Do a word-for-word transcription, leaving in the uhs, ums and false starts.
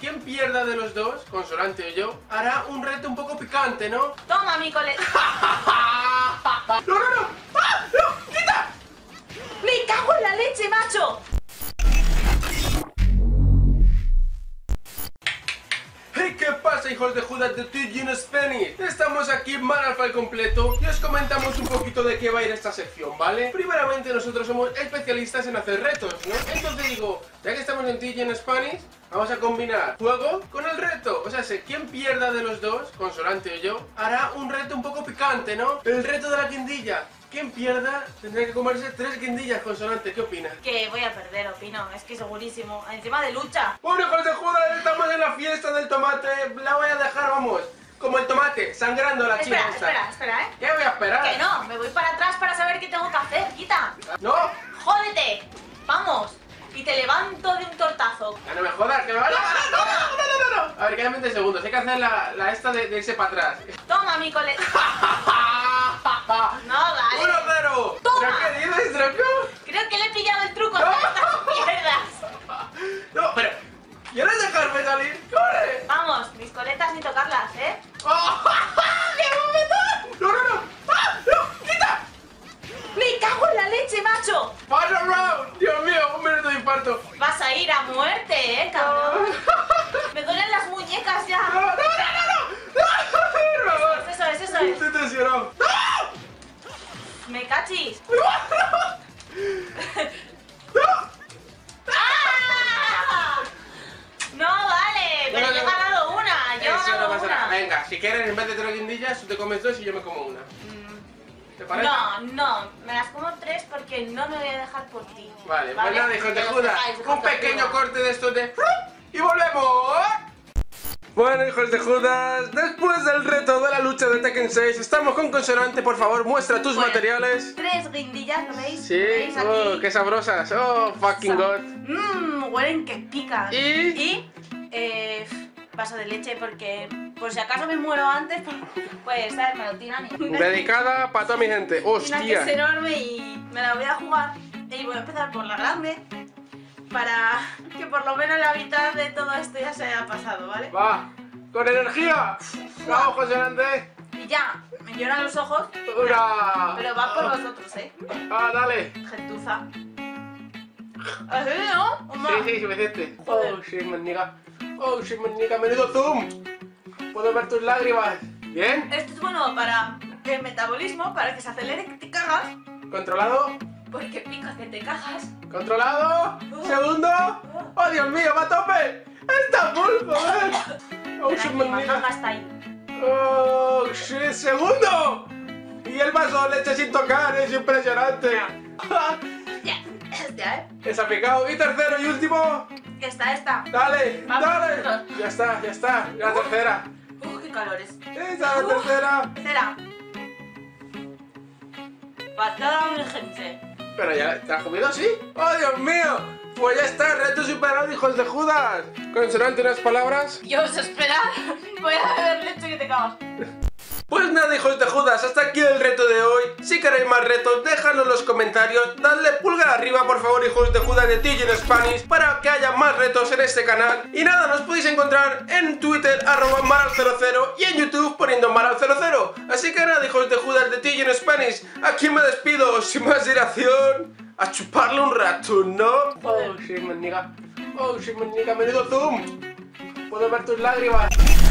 quien pierda de los dos, Consonante o yo, hará un reto un poco picante, ¿no? Toma, mi cole... ¡No, no, no! ¡Ah! ¡No! ¡Quita! ¡Me cago en la leche, macho! Hey, ¿qué pasa, hijos de Judas de Teaching Spanish? Estamos aquí en Maralfa al completo y os comentamos un poquito de qué va a ir esta sección, ¿vale? Primeramente, nosotros somos especialistas en hacer retos, ¿no? Entonces digo, ya que estamos en Teaching Spanish, vamos a combinar juego con el reto. O sea, si quien pierda de los dos, Consonante o yo, hará un reto un poco picante, ¿no? El reto de la guindilla. Quien pierda tendrá que comerse tres guindillas, Consonante. ¿Qué opinas? Que voy a perder, opino. Es que segurísimo. Encima de lucha. Bueno, hijos de Judas, estamos en la fiesta del tomate. La voy a dejar, vamos, como el tomate, sangrando la chica. Espera, espera, espera, ¿eh? ¿Qué voy a esperar? Que no, me voy para atrás para saber qué tengo que hacer. Quita. ¿No? ¡Jódete! Vamos. Y te levanto de un tortazo. Ya no me jodas, que me van a ganar. No, no, no, no, no. A ver, quedan veinte segundos. Hay que hacer la, la esta de, de irse para atrás. Toma, mi cole... No, vale. uno cero. Toma. ¿Pero qué dices, Draco? Creo que le he pillado el truco de estas mierdas. No, pero... ¿Quieres dejarme salir? ¡Corre! Vamos, mis coletas ni tocarlas, ¿eh? ¡Oh! ¡Me voy a meter! ¡No, no, no! ¡Ah! ¡No! ¡Quita! ¡Me cago en la leche, macho! ¡Final round! ¡Dios mío! ¡Un minuto de infarto! Vas a ir a muerte, ¿eh, cabrón? Me duelen las muñecas ya. ¡No, no, no, no! ¡No! ¡Por favor! Eso es, eso es. Estoy tensionado. ¡No! Me cachis. ¡No! ¡Ah! No, vale, pero No, yo he no, no. ganado una. Yo he Eso no ganado pasa nada. una. Venga, si quieres, en vez de tres guindillas, tú te comes dos y yo me como una. ¿Te parece? No, no, me las como tres porque no me voy a dejar por ti. Vale, pues nada, hijos de Que lo Judas. sepáis, hijos Un de pequeño Judas. corte de estos de... ¡Y volvemos! Bueno, hijos de Judas, después del reto de la lucha de Tekken seis, estamos con Consonante. Por favor, muestra tus Bueno, materiales. Tres guindillas, ¿lo veis? Sí, ¿Veis aquí? oh, qué sabrosas. Oh, fucking god. Mmm, huelen que pican. ¿Y? Y, eh, vaso de leche porque por si acaso me muero antes, pues, ¿sabes? Me lo tiran y... Dedicada para toda mi gente. Tiene que ser Hostia. enorme y me la voy a jugar. Y voy a empezar por la grande para que por lo menos la mitad de todo esto ya se haya pasado, ¿vale? Va, con energía. Vamos, Consonante. Y ya, me lloran los ojos, Una. pero va por vosotros, ¿eh? Ah, dale. Gentuza. ¿Así, no? Uma. Sí, sí, suficiente. Joder. Oh, shit, maniga. Oh, shit, maniga. Menudo zoom. Puedo ver tus lágrimas. ¿Bien? Esto es bueno para el metabolismo, para que se acelere que te cagas, ¿Controlado? porque pica que te cagas. ¿Controlado? ¿Segundo? ¡Oh, Dios mío, va a tope! ¡Está full, joder! ¡Oh, shit, Espera, que mi maniga. manga está ahí. ¡Oh, shit! ¡Segundo! Y el vaso de leche sin tocar, es impresionante. Ya, ya, ¿eh? Esa picado. Y tercero y último. Esta, esta. Dale, Vamos, dale. nosotros. Ya está, ya está. La tercera. Uf, qué calores. Esa, la tercera. Tercera. Patada urgente. Pero ya, ¿te has comido así? ¡Oh, Dios mío! Pues ya está, reto superado, hijos de Judas. Consonante, unas palabras. Yo os esperad. Voy a beber leche que te cagas. Pues nada, hijos de Judas, hasta aquí el reto de hoy. Si queréis más retos, dejadlo en los comentarios. Dadle pulgar arriba, por favor, hijos de Judas de Teaching Spanish, para que haya más retos en este canal. Y nada, nos podéis encontrar en Twitter, arroba Maral cero cero, y en YouTube poniendo Maral cero cero. Así que nada, hijos de Judas de Teaching Spanish, aquí me despido, sin más dilación, a chuparle un rato, ¿no? Oh, shit, maniga. Oh, shit, maniga, menudo zoom. Puedo ver tus lágrimas.